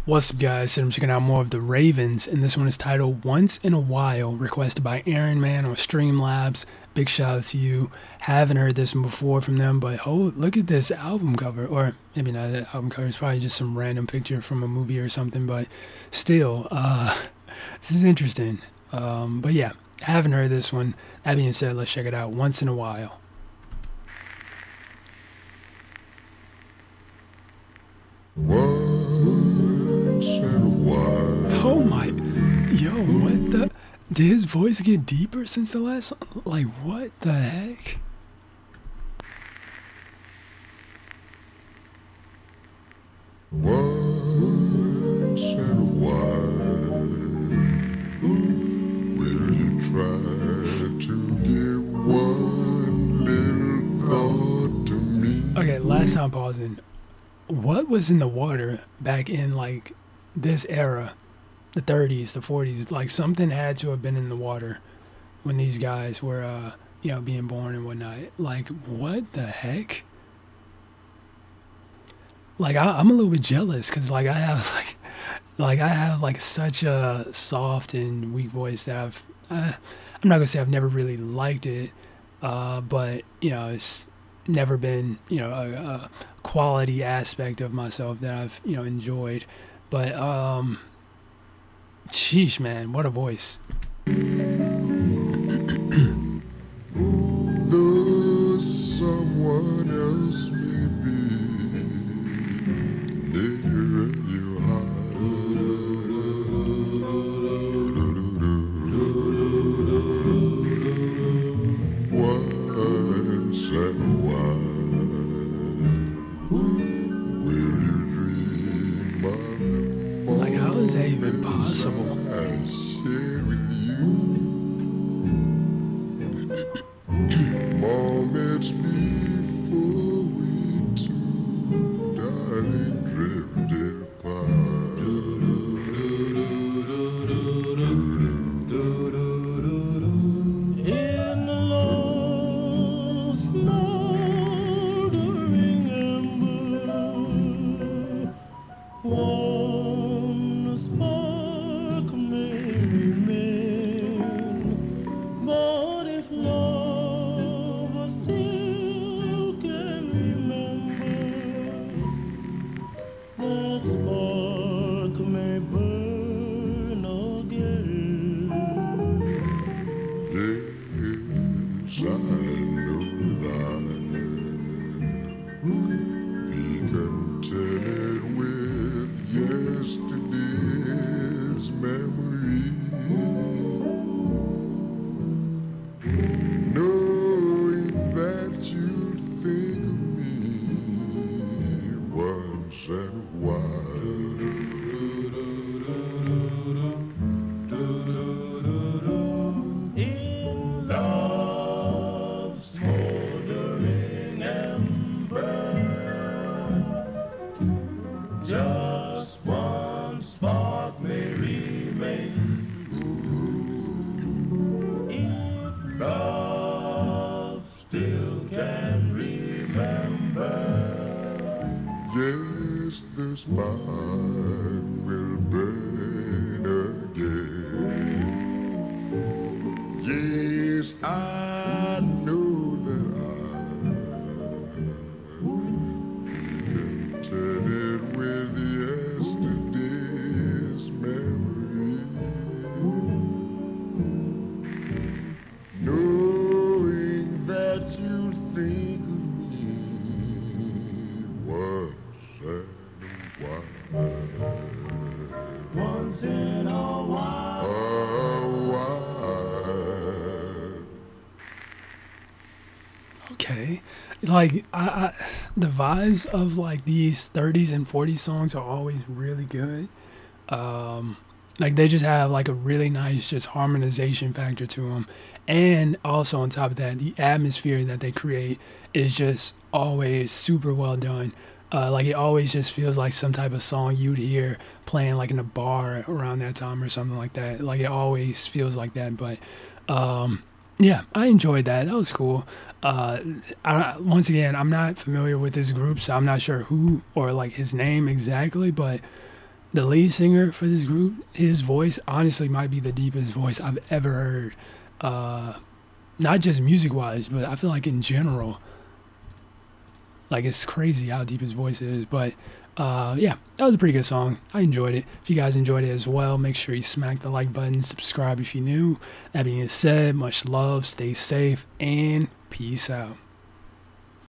What's up, guys? So I'm checking out more of the Ravens, and this one is titled Once in a While, requested by Aaron Man on Streamlabs. Big shout out to you. Haven't heard this one before from them, but oh, look at this album cover. Or maybe not an album cover, it's probably just some random picture from a movie or something, but still, this is interesting. But yeah, haven't heard this one. That being said, let's check it out. Once in a While. Once in a while. Oh my, yo, what the? Did his voice get deeper since the last song? Like, what the heck? Once in a while, will you try to give one little thought to me? Okay, last time pausing. What was in the water back in like this era, the 30s, the 40s? Like something had to have been in the water when these guys were, being born and whatnot. Like, what the heck? Like, I'm a little bit jealous because like I have like such a soft and weak voice that I'm not gonna say I've never really liked it, but it's never been a quality aspect of myself that I've enjoyed. But sheesh, man, what a voice. Though someone else may be near your heart. Once in a while, will you dream of Like, how is that even possible? I share with you? Moments before we two, darling, drifted In the low smoldering ember, one spark may remain. But if love still can remember, that spark may burn again. Yes, I know that. Be contented with yesterday's memory, knowing that you think of me once in a while. In love's smoldering ember, just one spark may remain. If love still can remember, Yes, the spark will burn again. Yes, I know that I'll be contented with yesterday's memory, knowing that you think of me once in a while. once in a while. A while. Okay, like the vibes of like these 30s and 40s songs are always really good. Like they just have like a really nice just harmonization factor to them, and also on top of that, the atmosphere that they create is just always super well done. Like it always just feels like some type of song you'd hear playing like in a bar around that time or something like that. Like it always feels like that. But yeah, I enjoyed that. That was cool. Once again, I'm not familiar with this group, so I'm not sure who or like his name exactly, but the lead singer for this group, his voice honestly might be the deepest voice I've ever heard. Not just music wise, but I feel like in general. Like, it's crazy how deep his voice is. But yeah, that was a pretty good song. I enjoyed it. If you guys enjoyed it as well, make sure you smack the like button, subscribe if you're new. That being said, much love, stay safe, and peace out.